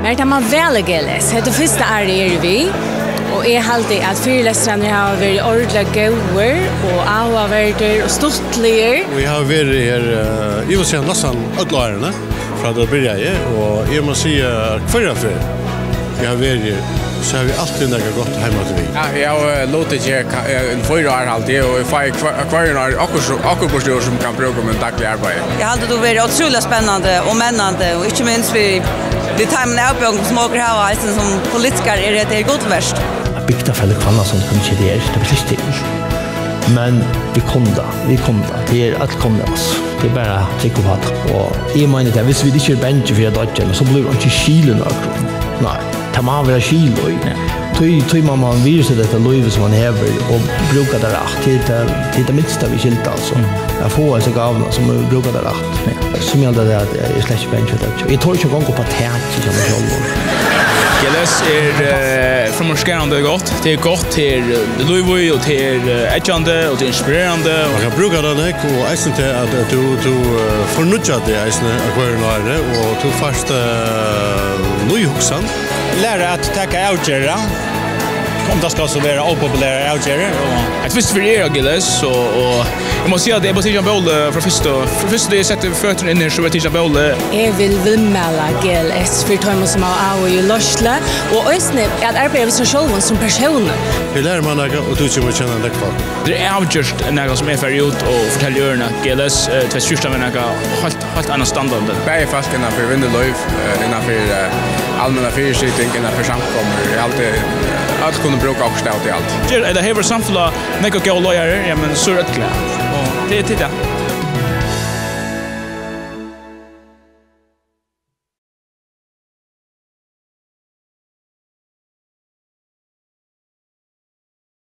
Men tar man väl GLS, det första är vi. Och är alltid att föreläsarna har varit ordentliga goer och avvärder och stortliga. Vi har varit här, jag vill säga nästan utlärarna från att börja och jag måste säga förra för jag har varit så har vi alltid något gott hemma till vi. Ja, jag har låtit en 4 år alltid och jag får kvarnar akkurat som kan bruka med dagliga arbete. Jag hade då varit otroligt spännande och männande och inte minst vi timmen uppgång som åker här som politiker är det gott värst. Bygda fäller kvanna som kunde inte det blir inte. Men vi kom det är allt kom det oss. Det är bara att klicka på det. Och jag menar det, hvis vi inte kör bench för att dodge så blir det inte kilen och nej, ta man väl kilo i. Tog man viruset detta löv som man häver och brukar det rätt till det minsta vi skilt alltså. Jag får alltså gavna som vi brukar det rätt. Som jag det att jag slash bench för det. Jag tror inte gå på patent som jag själv. GLS från morskarande gott. Det är gott till Louis och till edgande och till inspirerande. Man kan bruka den här och eisen till att du förnutjar det eisen akvarionare och du först Louis-huxan. Lära att tacka outgöra. Om det ska så vara opopulära outgöra. Ett visst för er GLS och jag måste säga att det är bara tidigare boll för först det sätter fötterna in i så tidigare boll. Jag vill vimmela GLS för att man som har i Lorsle och östne att arbeta som själv som person. Hur lär man något och du kommer känna det kvar? Det är avgjort något som är för ut och fortälja görna GLS till största med något helt annan standard. Bäge faskarna för vinnerlöv innanför allmänna fyrskjutning innanför samkommer alltid att kunna bruka och ställa till allt. Det här var samfälla något gå lojare, ja men så rätt klart. Och det är det.